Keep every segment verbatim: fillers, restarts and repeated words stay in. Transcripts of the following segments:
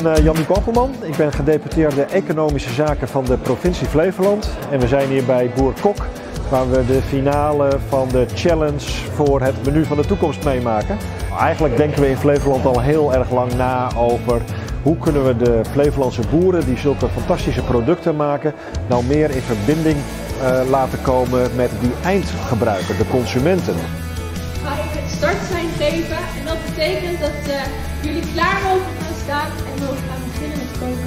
ben Jan Kogelman. Ik ben gedeputeerde Economische Zaken van de provincie Flevoland. En we zijn hier bij Boer Kok, waar we de finale van de challenge voor het menu van de toekomst meemaken. Eigenlijk denken we in Flevoland al heel erg lang na over hoe kunnen we de Flevolandse boeren die zulke fantastische producten maken, nou meer in verbinding uh, laten komen met die eindgebruiker, de consumenten. Ga ik het startsein geven en dat betekent dat uh, jullie klaar mogen gaan staan en mogen gaan beginnen met koken.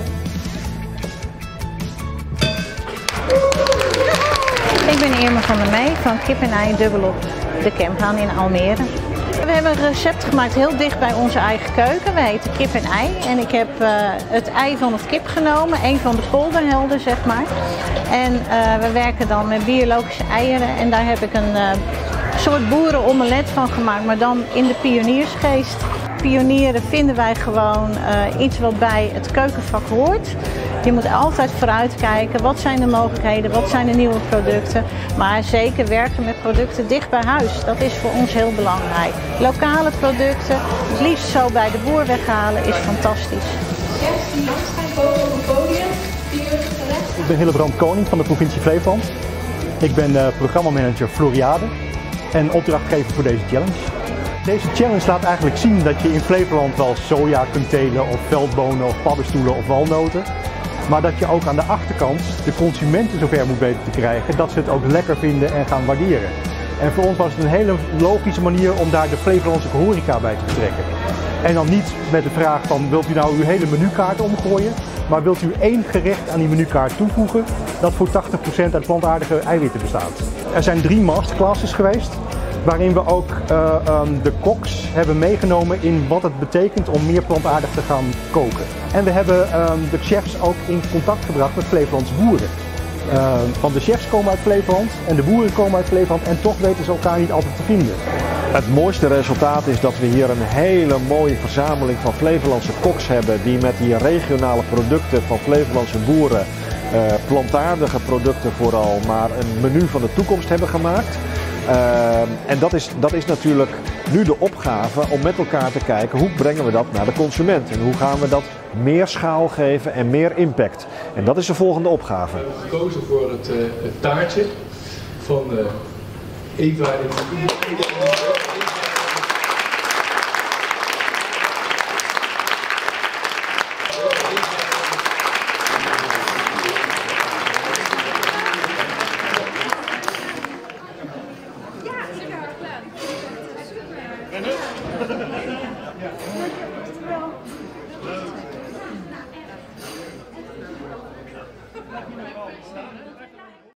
Ik ben Irma van der Meij van Kip en Ei dubbelop de Kemphaan in Almere. We hebben een recept gemaakt heel dicht bij onze eigen keuken. We heten Kip en Ei en ik heb uh, het ei van het kip genomen, een van de polderhelden zeg maar. En uh, we werken dan met biologische eieren en daar heb ik een uh, soort boerenomelet van gemaakt, maar dan in de pioniersgeest. Pionieren vinden wij gewoon uh, iets wat bij het keukenvak hoort. Je moet altijd vooruit kijken, wat zijn de mogelijkheden, wat zijn de nieuwe producten. Maar zeker werken met producten dicht bij huis, dat is voor ons heel belangrijk. Lokale producten, het liefst zo bij de boer weghalen, is fantastisch. Chefs die langs gaan komen op het podium, die jullie gerecht. Ik ben Hillebrand Koning van de provincie Flevoland. Ik ben uh, programmamanager Floriade en opdrachtgever voor deze challenge. Deze challenge laat eigenlijk zien dat je in Flevoland wel soja kunt telen of veldbonen of paddenstoelen of walnoten. Maar dat je ook aan de achterkant de consumenten zover moet weten te krijgen dat ze het ook lekker vinden en gaan waarderen. En voor ons was het een hele logische manier om daar de Flevolandse horeca bij te betrekken. En dan niet met de vraag van wilt u nou uw hele menukaart omgooien, maar wilt u één gerecht aan die menukaart toevoegen dat voor tachtig procent uit plantaardige eiwitten bestaat. Er zijn drie masterclasses geweest, waarin we ook uh, um, de koks hebben meegenomen in wat het betekent om meer plantaardig te gaan koken. En we hebben um, de chefs ook in contact gebracht met Flevolandse boeren. Uh, want de chefs komen uit Flevoland en de boeren komen uit Flevoland en toch weten ze elkaar niet altijd te vinden. Het mooiste resultaat is dat we hier een hele mooie verzameling van Flevolandse koks hebben die met die regionale producten van Flevolandse boeren, uh, plantaardige producten vooral, maar een menu van de toekomst hebben gemaakt. Uh, en dat is, dat is natuurlijk nu de opgave om met elkaar te kijken hoe brengen we dat naar de consument en hoe gaan we dat meer schaal geven en meer impact. En dat is de volgende opgave. We hebben gekozen voor het, uh, het taartje van uh, Eva en Ja,